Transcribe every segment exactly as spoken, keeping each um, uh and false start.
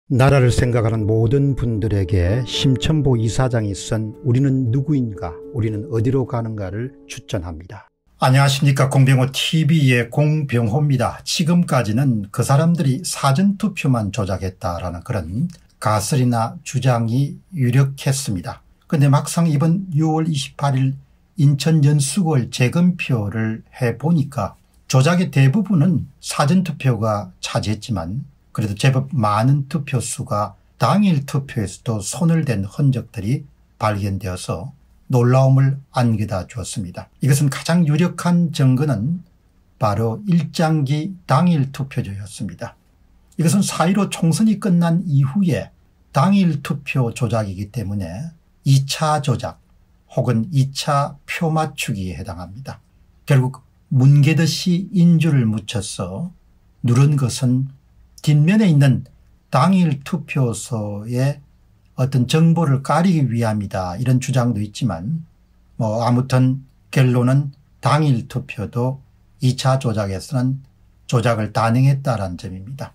나라를 생각하는 모든 분들에게 심천보 이사장이 쓴 우리는 누구인가, 우리는 어디로 가는가를 추천합니다. 안녕하십니까. 공병호티비의 공병호입니다. 지금까지는 그 사람들이 사전투표만 조작했다라는 그런 가설이나 주장이 유력했습니다. 그런데 막상 이번 유월 이십팔일 인천 연수구을 재검표를 해보니까 조작의 대부분은 사전투표가 차지했지만 그래도 제법 많은 투표수가 당일 투표에서도 손을 댄 흔적들이 발견되어서 놀라움을 안겨다 주었습니다. 이것은 가장 유력한 증거는 바로 일장기 당일 투표제였습니다. 이것은 사 일오 총선이 끝난 이후에 당일 투표 조작이기 때문에 이 차 조작 혹은 이 차 표 맞추기에 해당합니다. 결국 뭉개듯이 인주를 묻혀서 누른 것은 뒷면에 있는 당일 투표소의 어떤 정보를 가리기 위함이다, 이런 주장도 있지만 뭐 아무튼 결론은 당일 투표도 이 차 조작에서는 조작을 단행했다는 점입니다.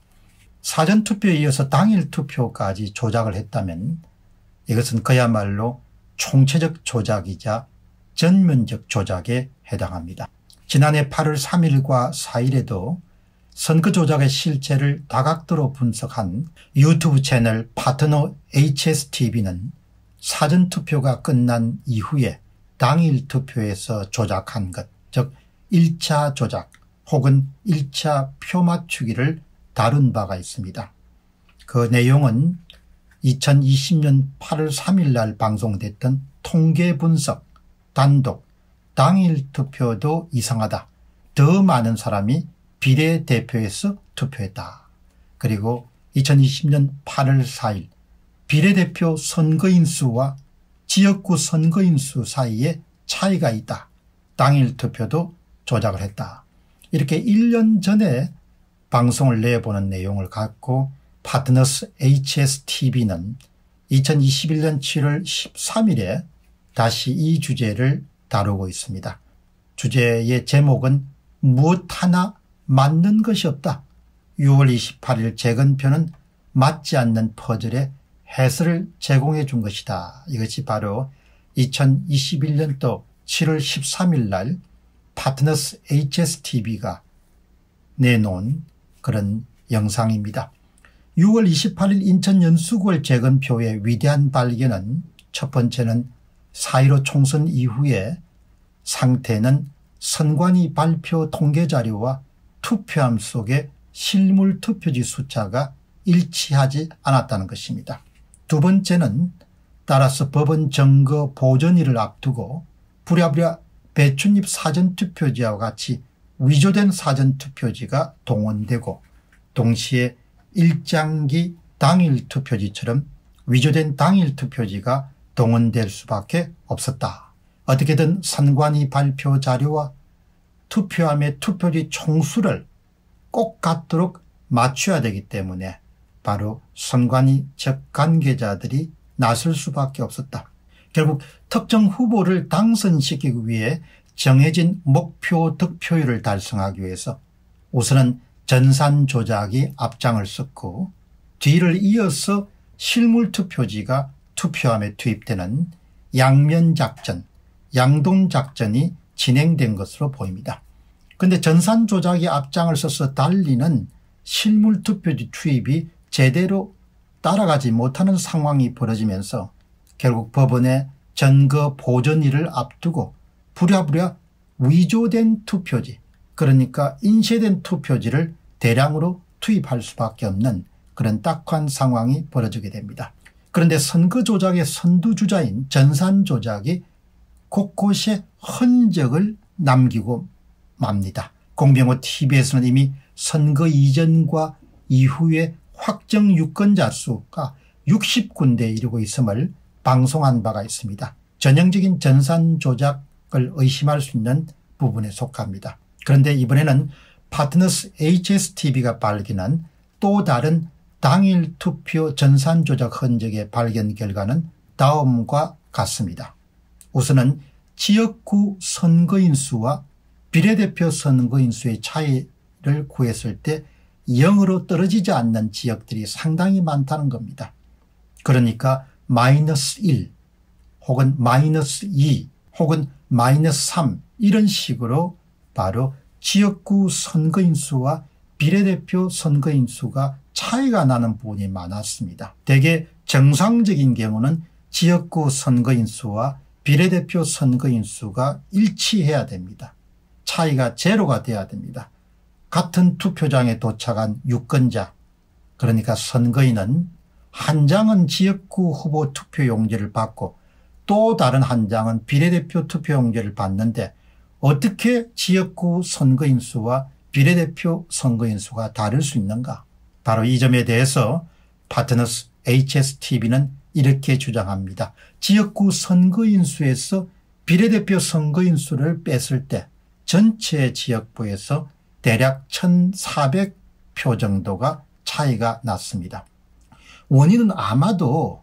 사전투표에 이어서 당일 투표까지 조작을 했다면 이것은 그야말로 총체적 조작이자 전면적 조작에 해당합니다. 지난해 팔월 삼일과 사일에도 선거 조작의 실체를 다각도로 분석한 유튜브 채널 파트너 에이치에스티비는 사전투표가 끝난 이후에 당일 투표에서 조작한 것, 즉 일 차 조작 혹은 일 차 표 맞추기를 다룬 바가 있습니다. 그 내용은 이천이십년 팔월 삼일 날 방송됐던 통계 분석, 단독, 당일 투표도 이상하다, 더 많은 사람이 비례대표에서 투표했다. 그리고 이천이십년 팔월 사일 비례대표 선거인수와 지역구 선거인수 사이에 차이가 있다. 당일 투표도 조작을 했다. 이렇게 일 년 전에 방송을 내보는 내용을 갖고 파트너스 에이치에스티비는 이천이십일년 칠월 십삼일에 다시 이 주제를 다루고 있습니다. 주제의 제목은 무엇 하나 맞는 것이 없다. 유월 이십팔일 재검표는 맞지 않는 퍼즐의 해설을 제공해 준 것이다. 이것이 바로 이천이십일년도 칠월 십삼일 날 파트너스 에이치에스티비가 내놓은 그런 영상입니다. 유월 이십팔일 인천 연수구을 재검표의 위대한 발견은 첫 번째는 사 일오 총선 이후에 상태는 선관위 발표 통계자료와 투표함 속에 실물 투표지 숫자가 일치하지 않았다는 것입니다. 두 번째는 따라서 법원 점거 보전일을 앞두고 부랴부랴 배춧잎 사전투표지와 같이 위조된 사전투표지가 동원되고 동시에 일장기 당일 투표지처럼 위조된 당일 투표지가 동원될 수밖에 없었다. 어떻게든 선관위 발표 자료와 투표함의 투표지 총수를 꼭 같도록 맞춰야 되기 때문에 바로 선관위 측 관계자들이 나설 수밖에 없었다. 결국 특정 후보를 당선시키기 위해 정해진 목표 득표율을 달성하기 위해서 우선은 전산 조작이 앞장을 섰고 뒤를 이어서 실물 투표지가 투표함에 투입되는 양면작전, 양동작전이 진행된 것으로 보입니다. 그런데 전산 조작이 앞장을 서서 달리는 실물 투표지 투입이 제대로 따라가지 못하는 상황이 벌어지면서 결국 법원의 점거 보전일을 앞두고 부랴부랴 위조된 투표지, 그러니까 인쇄된 투표지를 대량으로 투입할 수밖에 없는 그런 딱한 상황이 벌어지게 됩니다. 그런데 선거 조작의 선두주자인 전산 조작이 곳곳에 흔적을 남기고 맙니다. 공병호티비에서는 이미 선거 이전과 이후에 확정 유권자 수가 육십 군데에 이르고 있음을 방송한 바가 있습니다. 전형적인 전산 조작을 의심할 수 있는 부분에 속합니다. 그런데 이번에는 파트너스 에이치에스티비가 발견한 또 다른 당일 투표 전산 조작 흔적의 발견 결과는 다음과 같습니다. 우선은 지역구 선거인수와 비례대표 선거인수의 차이를 구했을 때 영으로 떨어지지 않는 지역들이 상당히 많다는 겁니다. 그러니까 마이너스 일 혹은 마이너스 이 혹은 마이너스 삼 이런 식으로 바로 지역구 선거인수와 비례대표 선거인수가 차이가 나는 부분이 많았습니다. 대개 정상적인 경우는 지역구 선거인수와 비례대표 선거인수가 일치해야 됩니다. 차이가 제로가 돼야 됩니다. 같은 투표장에 도착한 유권자, 그러니까 선거인은 한 장은 지역구 후보 투표용지를 받고 또 다른 한 장은 비례대표 투표용지를 받는데 어떻게 지역구 선거인수와 비례대표 선거인수가 다를 수 있는가? 바로 이 점에 대해서 파트너스 에이치에스티비는 이렇게 주장합니다. 지역구 선거인수에서 비례대표 선거인수를 뺐을 때 전체 지역구에서 대략 천사백 표 정도가 차이가 났습니다. 원인은 아마도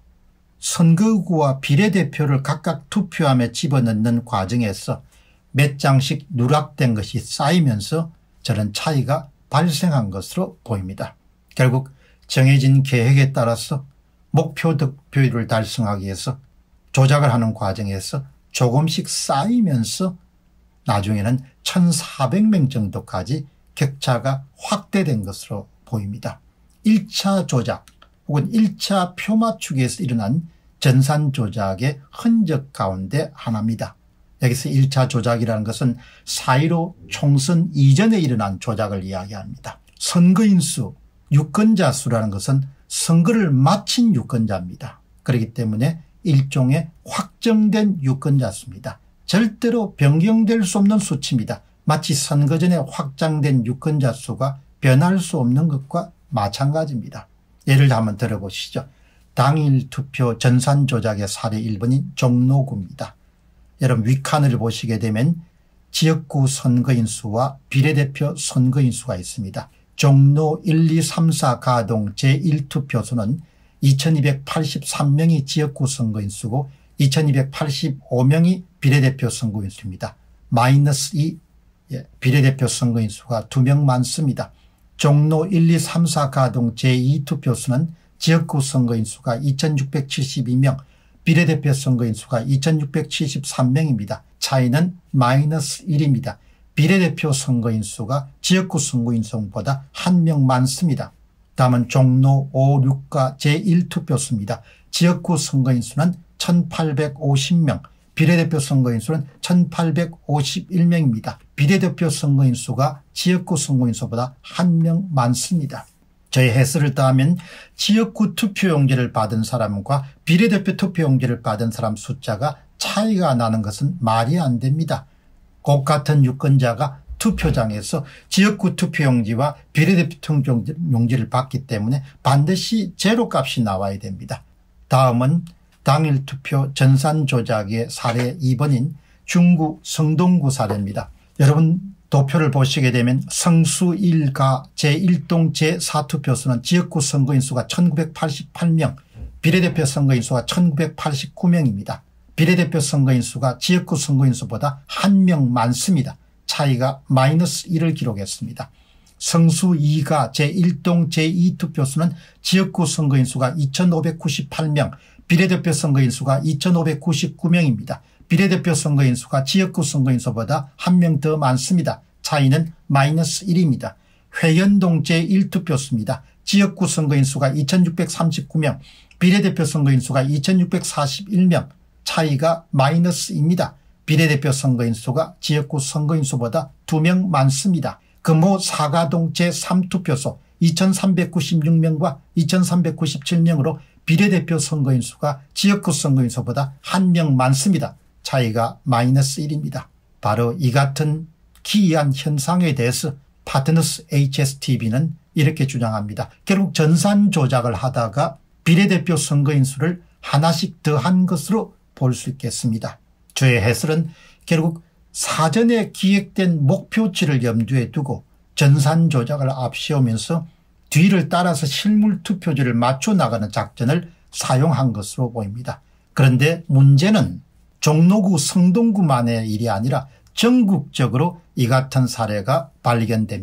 선거구와 비례대표를 각각 투표함에 집어넣는 과정에서 몇 장씩 누락된 것이 쌓이면서 저런 차이가 발생한 것으로 보입니다. 결국 정해진 계획에 따라서 목표 득표율을 달성하기 위해서 조작을 하는 과정에서 조금씩 쌓이면서 나중에는 천사백 명 정도까지 격차가 확대된 것으로 보입니다. 일 차 조작 혹은 일 차 표 맞추기에서 일어난 전산 조작의 흔적 가운데 하나입니다. 여기서 일 차 조작이라는 것은 사 일오 총선 이전에 일어난 조작을 이야기합니다. 선거인수, 유권자 수라는 것은 선거를 마친 유권자입니다. 그렇기 때문에 일종의 확정된 유권자 수입니다. 절대로 변경될 수 없는 수치입니다. 마치 선거 전에 확정된 유권자 수가 변할 수 없는 것과 마찬가지입니다. 예를 한번 들어보시죠. 당일 투표 전산 조작의 사례 일 번인 종로구입니다. 여러분 윗칸을 보시게 되면 지역구 선거인수와 비례대표 선거인수가 있습니다. 종로 일, 이, 삼, 사 가동 제일 투표소는 이천이백팔십삼 명이 지역구 선거인수고 이천이백팔십오 명이 비례대표 선거인수입니다. 마이너스 이 예, 비례대표 선거인수가 두 명 많습니다. 종로 일, 이, 삼, 사 가동 제이 투표소는 지역구 선거인수가 이천육백칠십이 명, 비례대표 선거인수가 이천육백칠십삼 명입니다. 차이는 마이너스 일입니다. 비례대표 선거인수가 지역구 선거인수보다 한 명 많습니다. 다음은 종로 오, 육가 제일 투표소입니다. 지역구 선거인수는 천팔백오십 명, 비례대표 선거인수는 천팔백오십일 명입니다. 비례대표 선거인수가 지역구 선거인수보다 한 명 많습니다. 저희 해설을 따하면 지역구 투표용지를 받은 사람과 비례대표 투표용지를 받은 사람 숫자가 차이가 나는 것은 말이 안 됩니다. 꼭 같은 유권자가 투표장에서 지역구 투표용지와 비례대표 투표용지를 받기 때문에 반드시 제로 값이 나와야 됩니다. 다음은 당일 투표 전산 조작의 사례 이 번인 중구 성동구 사례입니다. 여러분 도표를 보시게 되면 성수 일 가 제일 동 제사 투표소는 지역구 선거인수가 천구백팔십팔 명, 비례대표 선거인수가 천구백팔십구 명입니다. 비례대표 선거인수가 지역구 선거인수보다 한 명 많습니다. 차이가 마이너스 일을 기록했습니다. 성수 이 가 제일 동 제이 투표소는 지역구 선거인수가 이천오백구십팔 명, 비례대표 선거인수가 이천오백구십구 명입니다. 비례대표 선거인수가 지역구 선거인수보다 한 명 더 많습니다. 차이는 마이너스 일입니다. 회연동 제일 투표소입니다. 지역구 선거인수가 이천육백삼십구 명, 비례대표 선거인수가 이천육백사십일 명, 차이가 마이너스입니다. 비례대표 선거인수가 지역구 선거인수보다 두 명 많습니다. 금호 사가동 제삼 투표소 이천삼백구십육 명과 이천삼백구십칠 명으로 비례대표 선거인수가 지역구 선거인수보다 한 명 많습니다. 차이가 마이너스 일입니다. 바로 이 같은 기이한 현상에 대해서 파트너스 에이치에스티비는 이렇게 주장합니다. 결국 전산 조작을 하다가 비례대표 선거인수를 하나씩 더한 것으로 볼 수 있겠습니다. 저의 해설은 결국 사전에 기획된 목표치를 염두에 두고 전산 조작을 앞세우면서 뒤를 따라서 실물 투표지를 맞춰 나가는 작전을 사용한 것으로 보입니다. 그런데 문제는 종로구 성동구만의 일이 아니라 전국적으로 이 같은 사례가 발견됩니다.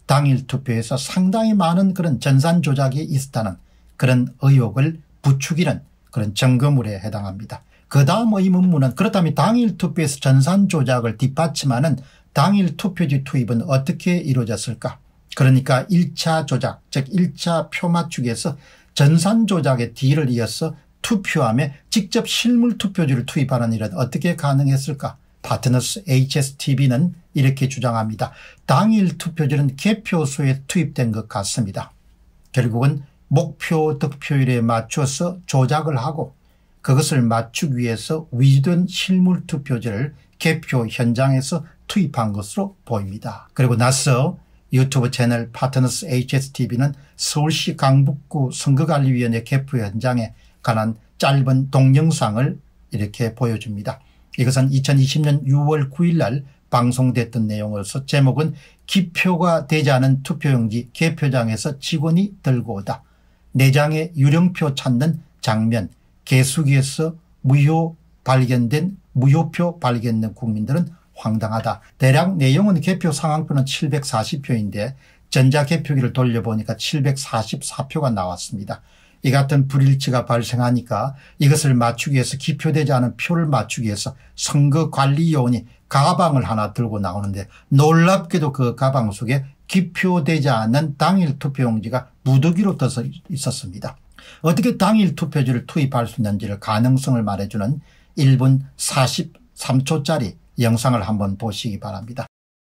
당일 투표에서 상당히 많은 그런 전산 조작이 있었다는 그런 의혹을 부추기는 그런 증거물에 해당합니다. 그 다음 의문문은 그렇다면 당일 투표에서 전산 조작을 뒷받침하는 당일 투표지 투입은 어떻게 이루어졌을까? 그러니까 일 차 조작, 즉 일 차 표 맞추기에서 전산 조작의 뒤를 이어서 투표함에 직접 실물 투표지를 투입하는 일은 어떻게 가능했을까? 파트너스 에이치에스티비는 이렇게 주장합니다. 당일 투표지는 개표소에 투입된 것 같습니다. 결국은 목표 득표율에 맞춰서 조작을 하고 그것을 맞추기 위해서 위조된 실물 투표지를 개표 현장에서 투입한 것으로 보입니다. 그리고 나서 유튜브 채널 파트너스 에이치에스티비는 서울시 강북구 선거관리위원회 개표 현장에 관한 짧은 동영상을 이렇게 보여줍니다. 이것은 이천이십 년 유월 구일 날 방송됐던 내용으로서 제목은 기표가 되지 않은 투표용지 개표장에서 직원이 들고 오다. 내장에 유령표 찾는 장면, 개수기에서 무효 발견된 무효표 발견된 국민들은 황당하다. 대략 내용은 개표 상황표는 칠백사십 표인데 전자개표기를 돌려보니까 칠백사십사 표가 나왔습니다. 이 같은 불일치가 발생하니까 이것을 맞추기 위해서 기표되지 않은 표를 맞추기 위해서 선거관리요원이 가방을 하나 들고 나오는데 놀랍게도 그 가방 속에 기표되지 않은 당일 투표용지가 무더기로 떠서 있었습니다. 어떻게 당일 투표지를 투입할 수 있는지를 가능성을 말해주는 일 분 사십삼 초짜리 영상을 한번 보시기 바랍니다.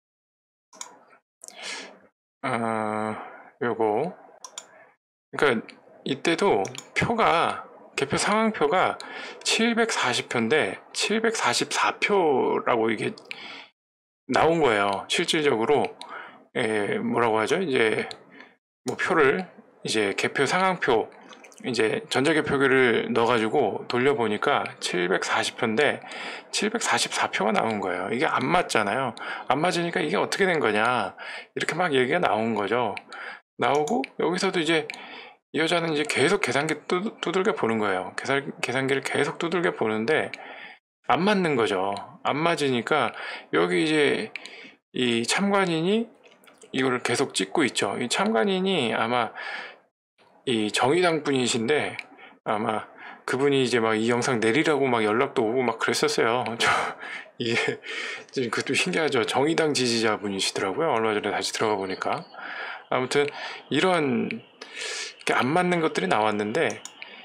아, 요거 그러니까 이때도 표가 개표 상황표가 칠백사십 표인데 칠백사십사 표라고 이게 나온 거예요. 실질적으로 에, 뭐라고 하죠? 이제 뭐 표를 이제 개표 상황표 이제 전자개표기를 넣어가지고 돌려보니까 칠백사십 표인데 칠백사십사 표가 나온 거예요. 이게 안 맞잖아요. 안 맞으니까 이게 어떻게 된 거냐 이렇게 막 얘기가 나온 거죠. 나오고 여기서도 이제 이 여자는 이제 계속 계산기 두들겨 보는 거예요. 계산, 계산기를 계속 두들겨 보는데 안 맞는 거죠. 안 맞으니까 여기 이제 이 참관인이 이거를 계속 찍고 있죠. 이 참관인이 아마 이 정의당 분이신데 아마 그분이 이제 막 이 영상 내리라고 막 연락도 오고 막 그랬었어요. 저 이게 그것도 신기하죠. 정의당 지지자 분이시더라고요. 얼마 전에 다시 들어가 보니까. 아무튼 이런 안 맞는 것들이 나왔는데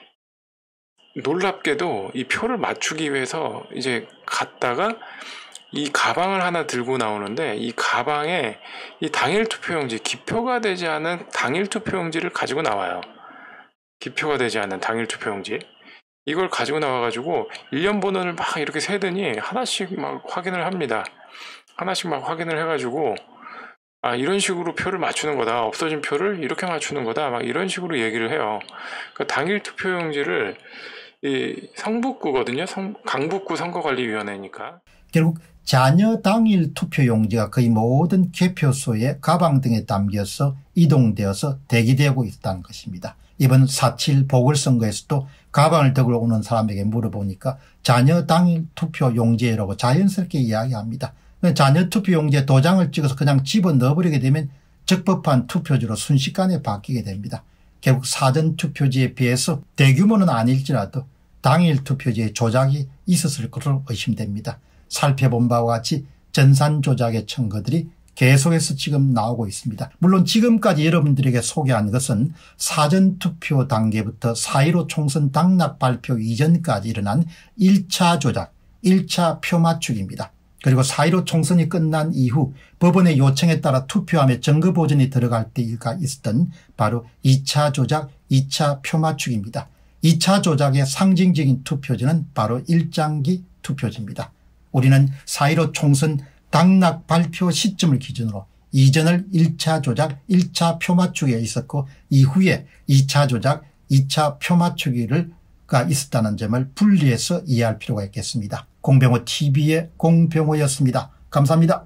놀랍게도 이 표를 맞추기 위해서 이제 갔다가 이 가방을 하나 들고 나오는데 이 가방에 이 당일 투표용지, 기표가 되지 않은 당일 투표용지를 가지고 나와요. 기표가 되지 않은 당일 투표용지. 이걸 가지고 나와가지고 일련 번호를 막 이렇게 세더니 하나씩 막 확인을 합니다. 하나씩 막 확인을 해가지고 아, 이런 식으로 표를 맞추는 거다. 없어진 표를 이렇게 맞추는 거다. 막 이런 식으로 얘기를 해요. 그러니까 당일 투표용지를 이 성북구거든요. 성, 강북구 선거관리위원회니까. 결국 자녀 당일 투표용지가 거의 모든 개표소에 가방 등에 담겨서 이동되어서 대기되고 있다는 것입니다. 이번 사칠 보궐선거에서도 가방을 들고 오는 사람에게 물어보니까 자녀 당일 투표용지라고 자연스럽게 이야기합니다. 자녀 투표용지에 도장을 찍어서 그냥 집어넣어버리게 되면 적법한 투표지로 순식간에 바뀌게 됩니다. 결국 사전 투표지에 비해서 대규모는 아닐지라도 당일 투표지에 조작이 있었을 것으로 의심됩니다. 살펴본 바와 같이 전산 조작의 증거들이 계속해서 지금 나오고 있습니다. 물론 지금까지 여러분들에게 소개한 것은 사전투표 단계부터 사 일오 총선 당락 발표 이전까지 일어난 일 차 조작, 일 차 표 맞추기입니다. 그리고 사 일오 총선이 끝난 이후 법원의 요청에 따라 투표함에 증거 보존이 들어갈 때가 있었던 바로 이 차 조작, 이 차 표 맞추기입니다. 이 차 조작의 상징적인 투표지는 바로 일장기 투표지입니다. 우리는 사 일오 총선 당락 발표 시점을 기준으로 이전을 일 차 조작, 일 차 표 맞추기가 있었고 이후에 이 차 조작, 이 차 표 맞추기가 있었다는 점을 분리해서 이해할 필요가 있겠습니다. 공병호 티비의 공병호였습니다. 감사합니다.